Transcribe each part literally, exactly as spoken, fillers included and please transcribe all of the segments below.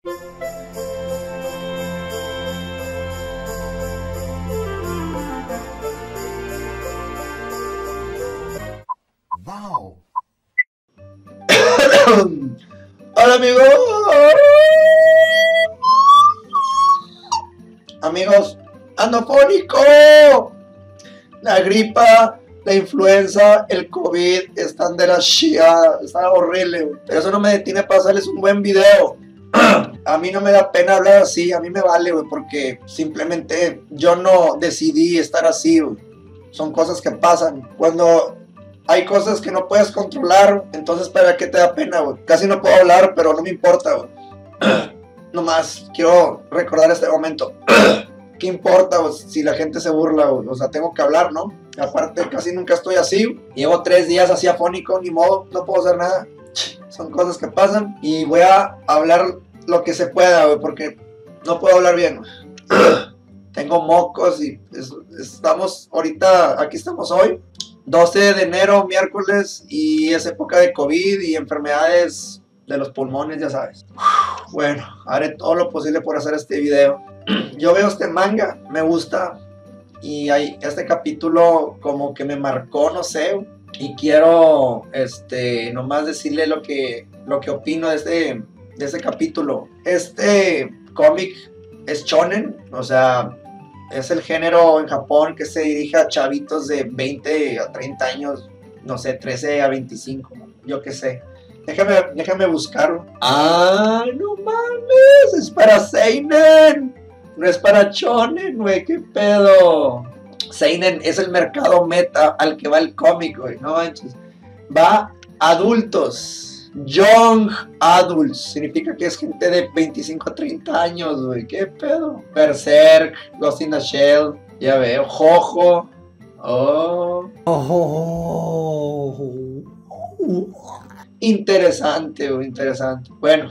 Wow. Hola amigos. Amigos, ando fónico. La gripa, la influenza, el COVID están de la shia. Está horrible, pero eso no me detiene para hacerles un buen video. A mí no me da pena hablar así, a mí me vale, güey, porque simplemente yo no decidí estar así, güey. Son cosas que pasan. Cuando hay cosas que no puedes controlar, entonces ¿para qué te da pena, güey? Casi no puedo hablar, pero no me importa, güey. Nomás quiero recordar este momento. ¿Qué importa, güey, si la gente se burla, güey? O sea, tengo que hablar, ¿no? Aparte, casi nunca estoy así, güey. Llevo tres días así afónico, ni modo, no puedo hacer nada. Son cosas que pasan y voy a hablar lo que se pueda, güey, porque no puedo hablar bien, güey. Tengo mocos y es, estamos ahorita, aquí estamos hoy, doce de enero, miércoles, y es época de COVID y enfermedades de los pulmones, ya sabes. Bueno, haré todo lo posible por hacer este video. Yo veo este manga, me gusta, y hay, este capítulo como que me marcó, no sé, y quiero este, nomás decirle lo que, lo que opino de este, de este capítulo. Este cómic es shonen, o sea, es el género en Japón que se dirige a chavitos de veinte a treinta años, no sé, trece a veinticinco, yo qué sé. Déjame, déjame buscarlo. ¡Ah, no mames! ¡Es para seinen! No es para shonen, güey, qué pedo. Seinen es el mercado meta al que va el cómic, güey, no manches. Va adultos. Young adults. Significa que es gente de veinticinco a treinta años, güey. ¿Qué pedo? Berserk, Ghost in the Shell. Ya veo. Jojo. Oh. Oh. Interesante, güey. Interesante. Bueno.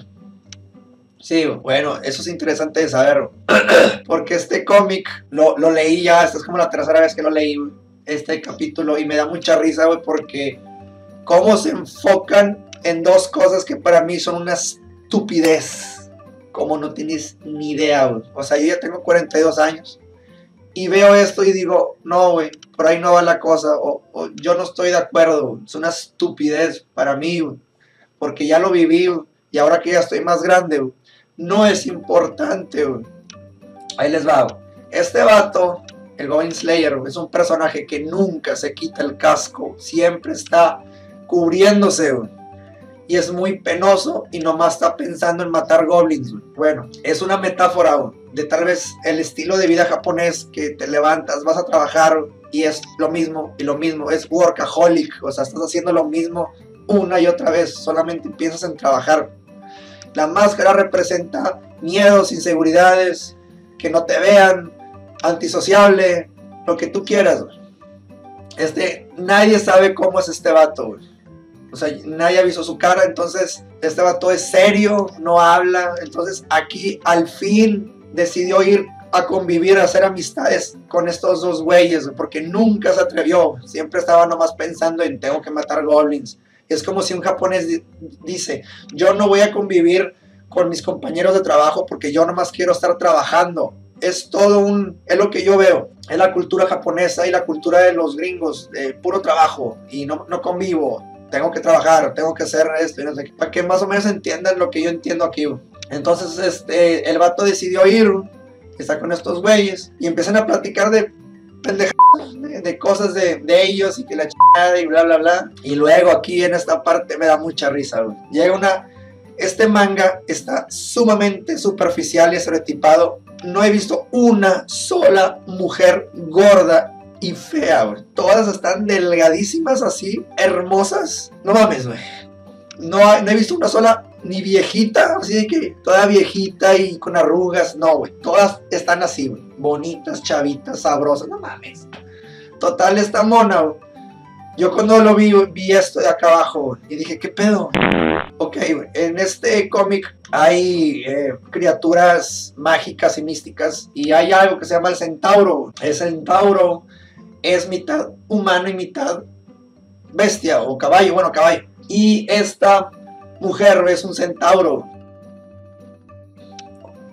Sí, bueno, eso es interesante de saber. Porque este cómic lo, lo leí ya. Esta es como la tercera vez que lo leí, güey, este capítulo. Y me da mucha risa, güey, porque cómo se enfocan en dos cosas que para mí son una estupidez. Como no tienes ni idea, güey. O sea, yo ya tengo cuarenta y dos años. Y veo esto y digo, no, güey, por ahí no va la cosa. O, o yo no estoy de acuerdo, güey. Es una estupidez para mí, güey. Porque ya lo viví, güey. Y ahora que ya estoy más grande, güey, no es importante, güey. Ahí les va, güey. Este vato, el Goblin Slayer, güey, es un personaje que nunca se quita el casco. Siempre está cubriéndose, güey. Y es muy penoso y nomás está pensando en matar goblins, güey. Bueno, es una metáfora, güey, de tal vez el estilo de vida japonés, que te levantas, vas a trabajar, güey, y es lo mismo y lo mismo. Es workaholic, o sea, estás haciendo lo mismo una y otra vez, solamente piensas en trabajar. La máscara representa miedos, inseguridades, que no te vean, antisociable, lo que tú quieras, güey. Este, nadie sabe cómo es este vato, güey. O sea, nadie ha visto su cara, entonces este vato es serio, no habla. Entonces aquí al fin decidió ir a convivir, a hacer amistades con estos dos güeyes, porque nunca se atrevió. Siempre estaba nomás pensando en tengo que matar goblins. Es como si un japonés dice, yo no voy a convivir con mis compañeros de trabajo porque yo nomás quiero estar trabajando. Es todo un, es lo que yo veo, es la cultura japonesa y la cultura de los gringos, de puro trabajo y no, no convivo. Tengo que trabajar, tengo que hacer esto, y no sé qué, para que más o menos entiendan lo que yo entiendo aquí. Entonces este, el vato decidió ir, está con estos güeyes, y empiezan a platicar de pendejadas, de, de cosas de, de ellos, y que la chingada, y bla, bla, bla. Y luego aquí en esta parte me da mucha risa, güey. Llega una... Este manga está sumamente superficial y estereotipado. No he visto una sola mujer gorda y fea, güey. Todas están delgadísimas así, hermosas. No mames, güey. No, no he visto una sola ni viejita, así de que toda viejita y con arrugas. No, güey. Todas están así, güey. Bonitas, chavitas, sabrosas. No mames. Total, esta mona, güey. Yo cuando lo vi, vi esto de acá abajo, güey, y dije, ¿qué pedo? Ok, güey. En este cómic hay eh, criaturas mágicas y místicas, y hay algo que se llama el centauro. El centauro es mitad humano y mitad bestia o caballo, bueno, caballo. Y esta mujer es un centauro.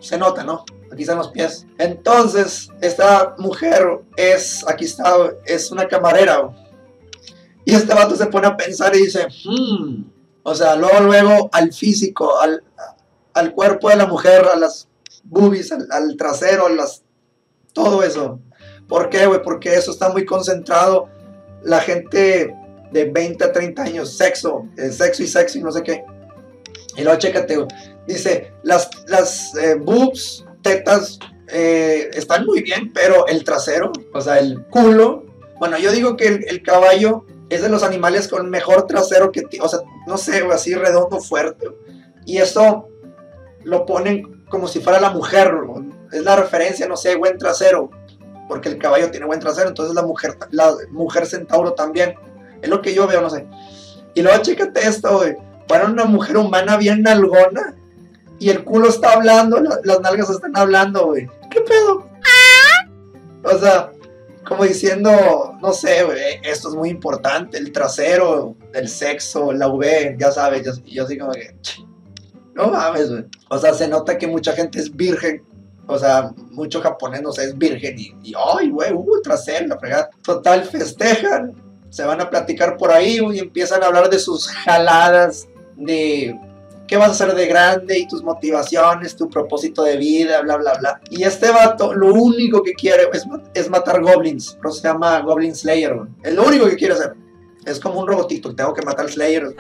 se nota, ¿no? Aquí están los pies. Entonces, esta mujer es, aquí está, es una camarera, güey. Y este vato se pone a pensar y dice, hmm. O sea, luego, luego, al físico, al, al cuerpo de la mujer, a las boobies, al, al trasero, a las, todo eso. ¿Por qué, güey? Porque eso está muy concentrado. La gente de veinte a treinta años, sexo, eh, sexo y sexo y no sé qué. Y luego chécate, güey. Dice, las, las eh, boobs, tetas, eh, están muy bien, pero el trasero, o sea, el culo. Bueno, yo digo que el, el caballo es de los animales con mejor trasero que, o sea, no sé, güey, así redondo, fuerte. Y eso lo ponen como si fuera la mujer, güey. Es la referencia, no sé, buen trasero. Porque el caballo tiene buen trasero, entonces la mujer, la mujer centauro también. Es lo que yo veo, no sé. Y luego chécate esto, güey. Para una mujer humana bien nalgona y el culo está hablando, la, las nalgas están hablando, güey. ¿Qué pedo? O sea, como diciendo, no sé, güey, esto es muy importante, el trasero, el sexo, la V, ya sabes, yo, yo así como que, no mames, güey. O sea, se nota que mucha gente es virgen. O sea, mucho japonés, no sé, es virgen y, y ay, güey, uh, trasero, la fregada. Total, festejan, se van a platicar por ahí, güey, y empiezan a hablar de sus jaladas, de qué vas a hacer de grande y tus motivaciones, tu propósito de vida, bla, bla, bla. Y este vato, lo único que quiere es, es matar goblins, pero se llama Goblin Slayer, güey. Es lo único que quiere hacer. Es como un robotito, tengo que matar al Slayer.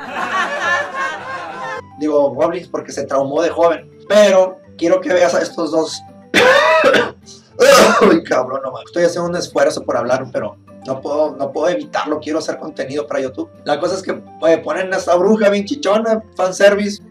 Digo, goblins porque se traumó de joven. Pero quiero que veas a estos dos. Uy, cabrón, no mames. Estoy haciendo un esfuerzo por hablar, pero no puedo, no puedo evitarlo. Quiero hacer contenido para YouTube. La cosa es que oye, ponen a esta bruja bien chichona, fanservice.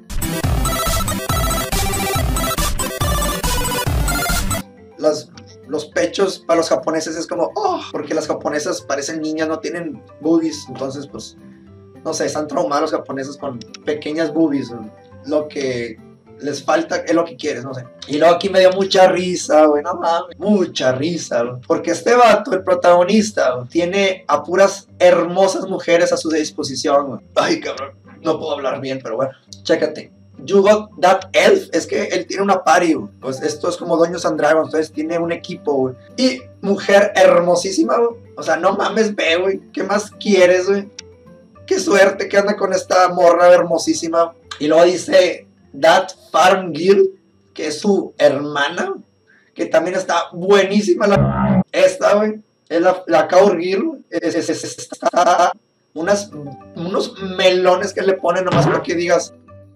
Los, los pechos para los japoneses es como, oh, porque las japonesas parecen niñas, no tienen boobies. Entonces, pues, no sé, están traumados los japoneses con pequeñas boobies. Lo que les falta es lo que quieres, no sé. Y luego aquí me dio mucha risa, güey, no mames. Mucha risa, güey. Porque este vato, el protagonista, güey, tiene a puras hermosas mujeres a su disposición, güey. Ay, cabrón, no puedo hablar bien, pero bueno. Chécate. You got that elf. Es que él tiene una party, güey. Pues esto es como Dungeons and Dragons, entonces tiene un equipo, güey. Y mujer hermosísima, güey. O sea, no mames, ve, güey. ¿Qué más quieres, güey? Qué suerte que anda con esta morra hermosísima. Y luego dice That Farm Girl, que es su hermana, que también está buenísima. La... Esta, güey, es la, la Cow Girl. Es, es, es, está unas, unos melones que le ponen nomás para que digas,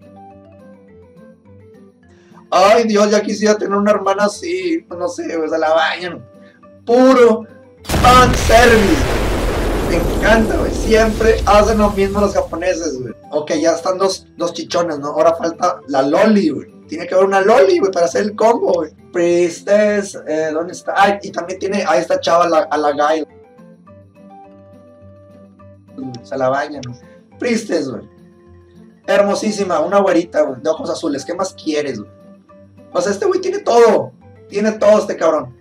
ay Dios, ya quisiera tener una hermana así. No sé, güey, se la bañan. Puro fanservice. Me encanta, güey. Siempre hacen lo mismo los japoneses, güey. Ok, ya están dos, dos chichones, ¿no? Ahora falta la loli, güey. Tiene que haber una loli, güey, para hacer el combo, güey. Priestess, eh, ¿dónde está? Ah, y también tiene a esta chava, la, a la Guy. Se la bañan, ¿no? Priestess, güey. Hermosísima, una güerita, güey, de ojos azules. ¿Qué más quieres, güey? O sea, este güey tiene todo. Tiene todo este cabrón.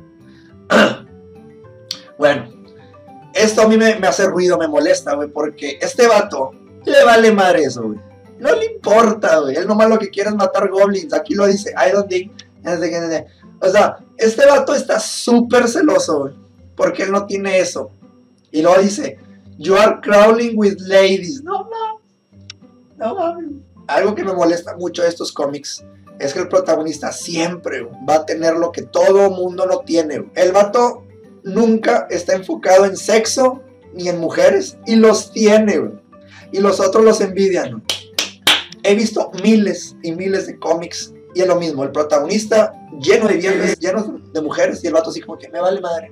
Bueno. Esto a mí me, me hace ruido, me molesta, güey, porque este vato le vale madre eso, güey. No le importa, güey. Él nomás lo que quiere es matar goblins. Aquí lo dice, I don't think. O sea, este vato está súper celoso, güey, porque él no tiene eso. Y luego dice, you are crawling with ladies. No mames. No mames. Algo que me molesta mucho de estos cómics es que el protagonista siempre, güey, va a tener lo que todo mundo no tiene, güey. El vato nunca está enfocado en sexo ni en mujeres y los tiene, güey. Y los otros los envidian, güey. He visto miles y miles de cómics y es lo mismo, el protagonista lleno de viernes, lleno de mujeres y el vato así como que me vale madre.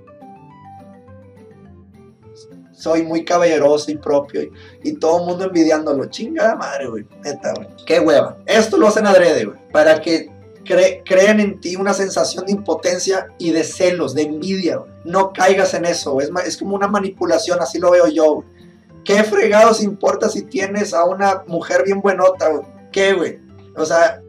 Soy muy caballeroso y propio y, y todo el mundo envidiándolo. Chingada madre, güey. Neta, güey. Qué hueva. Esto lo hacen adrede, güey. Para que Cre crean en ti una sensación de impotencia y de celos, de envidia, güey. No caigas en eso, es, es como una manipulación, así lo veo yo, güey. ¿Qué fregados importa si tienes a una mujer bien buenota, güey? ¿Qué, güey? O sea,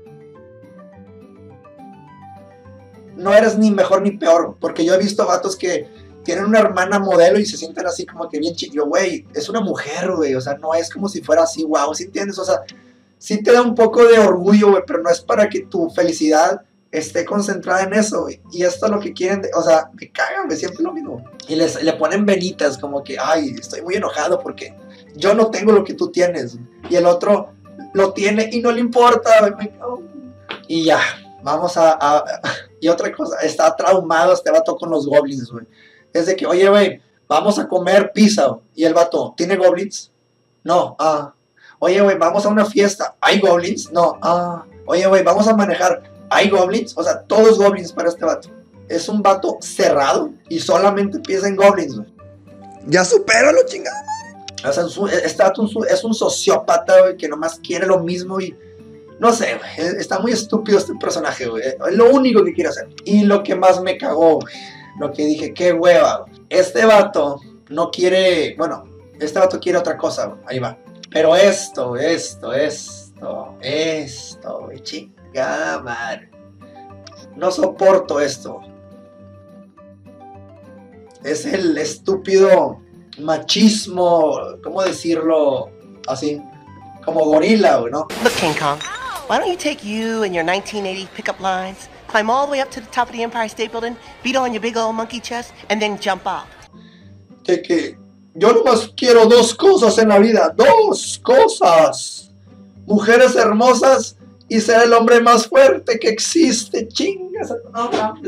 no eres ni mejor ni peor, porque yo he visto vatos que tienen una hermana modelo y se sienten así como que bien chido, güey, es una mujer, güey, o sea, no es como si fuera así, wow, ¿sí entiendes? O sea, sí te da un poco de orgullo, güey, pero no es para que tu felicidad esté concentrada en eso, güey. Y esto es lo que quieren, de, o sea, me cagan, güey, siempre lo mismo. Y les, le ponen venitas como que, ay, estoy muy enojado porque yo no tengo lo que tú tienes. Y el otro lo tiene y no le importa, güey. Me cago. Y ya, vamos a, a... Y otra cosa, está traumado este vato con los goblins, güey. Es de que, oye, güey, vamos a comer pizza, güey. Y el vato, ¿tiene goblins? No, ah. Oye, güey, vamos a una fiesta. ¿Hay goblins? No, ah. Oye, güey, vamos a manejar. ¿Hay goblins? O sea, todos goblins para este vato. Es un vato cerrado y solamente piensa en goblins, güey. Ya supéralo, chingada madre. O sea, es un, este vato es un sociópata, güey, que nomás quiere lo mismo y... No sé, güey, está muy estúpido este personaje, güey. Es lo único que quiere hacer. Y lo que más me cagó, güey, lo que dije, qué hueva, güey. Este vato no quiere... Bueno, este vato quiere otra cosa, güey. Ahí va. Pero esto, esto, esto, esto, güey, chingada madre. No soporto esto. Es el estúpido machismo, ¿cómo decirlo? Así, como gorila, güey, ¿no? Look, King Kong, why don't you take you and your nineteen eighty pickup lines, climb all the way up to the top of the Empire State Building, beat on your big old monkey chest, and then jump off. De que yo nomás quiero dos cosas en la vida, dos cosas. Mujeres hermosas y ser el hombre más fuerte que existe. Chingas. No,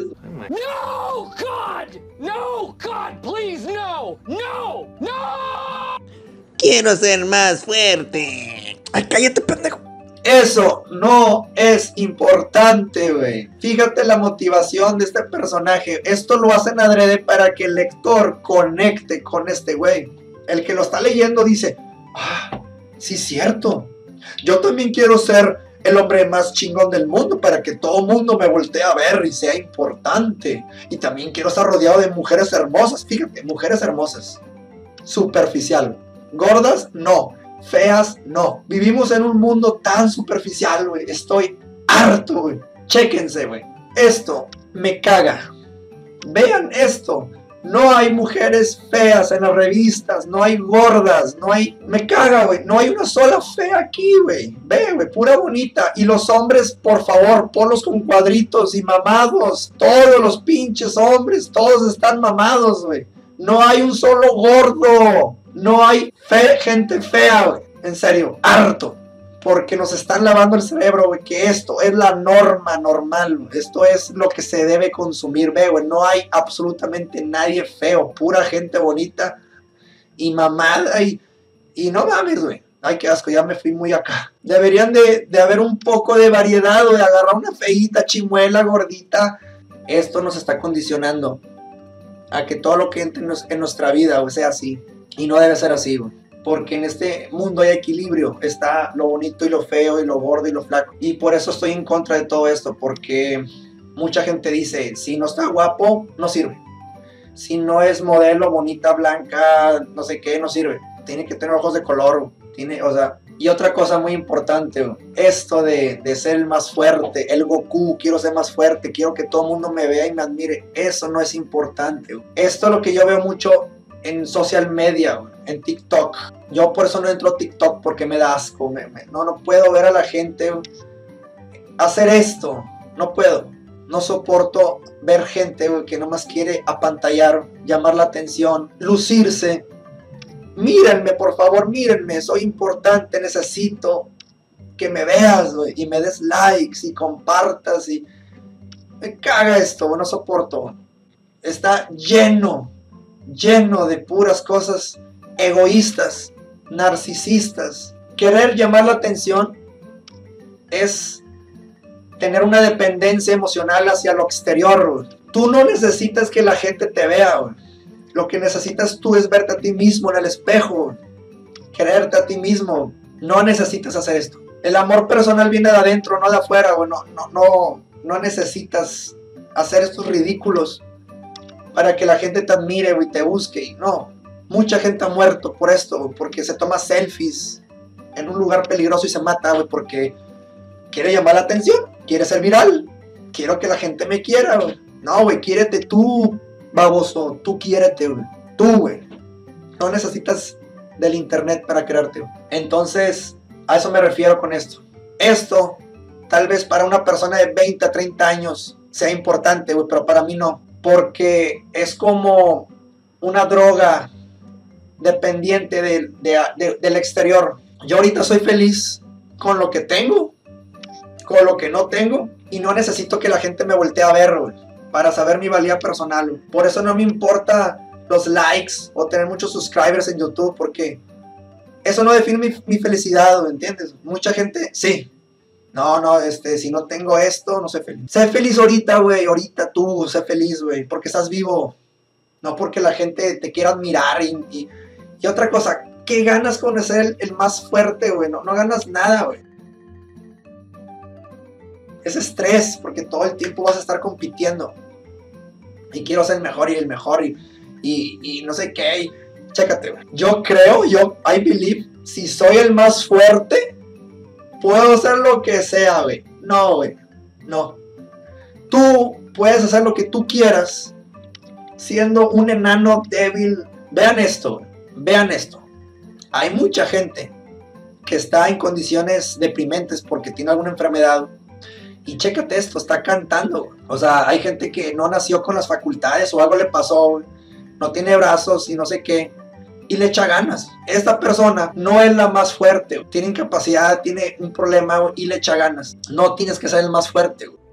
no, God! No, God, please, no! No! ¡No! Quiero ser más fuerte. Ay, cállate, pendejo. Eso no es importante, güey. Fíjate la motivación de este personaje. Esto lo hacen adrede para que el lector conecte con este güey. El que lo está leyendo dice, ah, sí es cierto. Yo también quiero ser el hombre más chingón del mundo para que todo el mundo me voltee a ver y sea importante. Y también quiero estar rodeado de mujeres hermosas. Fíjate, mujeres hermosas. Superficial. Gordas, no. Feas, no. Vivimos en un mundo tan superficial, güey. Estoy harto, güey. Chéquense, güey. Esto me caga. Vean esto. No hay mujeres feas en las revistas. No hay gordas. No hay... Me caga, güey. No hay una sola fea aquí, güey. Ve, güey. Pura bonita. Y los hombres, por favor, ponlos con cuadritos y mamados. Todos los pinches hombres. Todos están mamados, güey. No hay un solo gordo. No hay fe, gente fea, güey. En serio, harto. Porque nos están lavando el cerebro, güey. Que esto es la norma normal, güey. Esto es lo que se debe consumir, ve, güey. No hay absolutamente nadie feo. Pura gente bonita y mamada. Y, y no mames, güey. Ay, qué asco, ya me fui muy acá. Deberían de, de haber un poco de variedad, güey. Agarrar una feíta, chimuela, gordita. Esto nos está condicionando a que todo lo que entre en nuestra vida, güey, sea así. Y no debe ser así, güey. Porque en este mundo hay equilibrio. Está lo bonito y lo feo y lo gordo y lo flaco. Y por eso estoy en contra de todo esto. Porque mucha gente dice, si no está guapo, no sirve. Si no es modelo, bonita, blanca, no sé qué, no sirve. Tiene que tener ojos de color. Tiene, o sea... Y otra cosa muy importante, güey. Esto de, de ser el más fuerte. El Goku, quiero ser más fuerte. Quiero que todo el mundo me vea y me admire. Eso no es importante, güey. Esto es lo que yo veo mucho en social media, güey, en TikTok. Yo por eso no entro a TikTok porque me da asco. Me, me, no, no puedo ver a la gente güey, hacer esto. No puedo. No soporto ver gente güey, que nomás quiere apantallar, llamar la atención, lucirse. Mírenme, por favor, mírenme. Soy importante, necesito que me veas güey, y me des likes y compartas. Y me caga esto, güey, no soporto. Está lleno lleno de puras cosas egoístas, narcisistas. Querer llamar la atención es tener una dependencia emocional hacia lo exterior, güey. Tú no necesitas que la gente te vea, güey. Lo que necesitas tú es verte a ti mismo en el espejo, güey. Quererte a ti mismo. No necesitas hacer esto. El amor personal viene de adentro, no de afuera, güey. No, no, no, no necesitas hacer estos ridículos para que la gente te admire, güey, te busque. Y no, mucha gente ha muerto por esto, güey, porque se toma selfies en un lugar peligroso y se mata, güey, porque quiere llamar la atención, quiere ser viral, quiero que la gente me quiera, güey. No, güey, quiérete tú, baboso, tú quiérete, güey, tú, güey. No necesitas del internet para quererte, güey. Entonces, a eso me refiero con esto. Esto, tal vez para una persona de veinte a treinta años sea importante, güey, pero para mí no. Porque es como una droga dependiente de, de, de, del exterior. Yo ahorita soy feliz con lo que tengo, con lo que no tengo, y no necesito que la gente me voltee a ver, güey, para saber mi valía personal, güey. Por eso no me importa los likes o tener muchos subscribers en YouTube, porque eso no define mi, mi felicidad, ¿me entiendes? Mucha gente, sí. No, no, este, si no tengo esto, no soy feliz. Sé feliz ahorita, güey, ahorita tú, sé feliz, güey, porque estás vivo. No porque la gente te quiera admirar. Y, y, y otra cosa, ¿qué ganas con ser el, el más fuerte, güey? No, no ganas nada, güey. Es estrés, porque todo el tiempo vas a estar compitiendo. Y quiero ser el mejor y el mejor y, y, y no sé qué. Y, chécate, güey. Yo creo, yo, I believe, si soy el más fuerte, puedo hacer lo que sea, güey. No, güey. No. Tú puedes hacer lo que tú quieras siendo un enano débil. Vean esto, güey. Vean esto. Hay mucha gente que está en condiciones deprimentes porque tiene alguna enfermedad. Y chécate esto, está cantando. O sea, hay gente que no nació con las facultades o algo le pasó, güey. No tiene brazos y no sé qué. Y le echa ganas. Esta persona no es la más fuerte, güey. Tiene incapacidad, tiene un problema, güey, y le echa ganas. No tienes que ser el más fuerte, güey.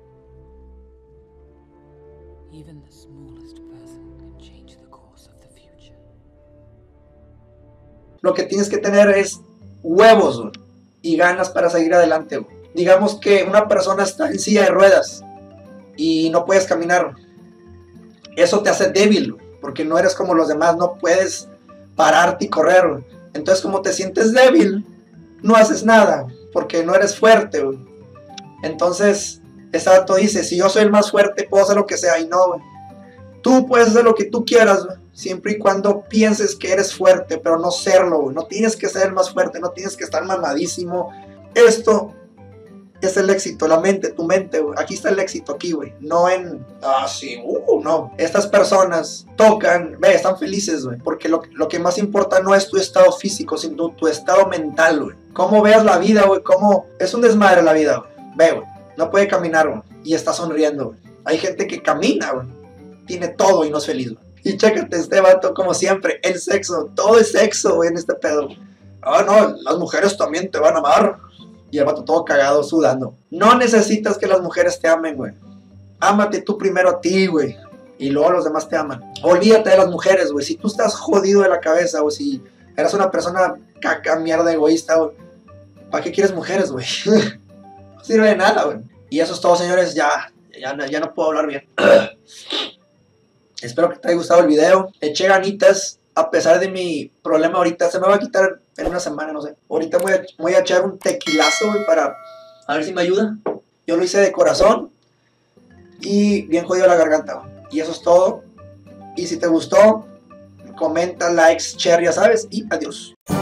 Lo que tienes que tener es huevos, güey, y ganas para seguir adelante, güey. Digamos que una persona está en silla de ruedas y no puedes caminar. Eso te hace débil, güey, porque no eres como los demás, no puedes pararte y correr, güey. Entonces, como te sientes débil, no haces nada, porque no eres fuerte, güey. Entonces, este dato dice, si yo soy el más fuerte, puedo hacer lo que sea, y no, güey. Tú puedes hacer lo que tú quieras, güey, siempre y cuando pienses que eres fuerte, pero no serlo, güey. No tienes que ser el más fuerte, no tienes que estar mamadísimo. Esto es el éxito, la mente, tu mente, güey. Aquí está el éxito, aquí, güey. No en, ah, sí, uh, no. Estas personas tocan, ve, están felices, güey. Porque lo, lo que más importa no es tu estado físico, sino tu estado mental, güey. Cómo veas la vida, güey. Cómo es un desmadre la vida, güey. Ve, güey. No puede caminar, güey. Y está sonriendo, güey. Hay gente que camina, güey. Tiene todo y no es feliz, güey. Y chécate este vato, como siempre, el sexo. Todo es sexo, güey, en este pedo. Ah, no, las mujeres también te van a amar. Y el vato todo cagado, sudando. No necesitas que las mujeres te amen, güey. Ámate tú primero a ti, güey. Y luego los demás te aman. Olvídate de las mujeres, güey. Si tú estás jodido de la cabeza, o si eres una persona caca, mierda, egoísta, güey, ¿para qué quieres mujeres, güey? No sirve de nada, güey. Y eso es todo, señores. Ya, ya, ya no puedo hablar bien. Espero que te haya gustado el video. Eché ganitas. A pesar de mi problema ahorita, se me va a quitar en una semana, no sé. Ahorita voy a, voy a echar un tequilazo, güey, para a ver si me ayuda. Yo lo hice de corazón y bien jodido la garganta, güey. Y eso es todo. Y si te gustó, comenta, likes, share, ya sabes. Y adiós.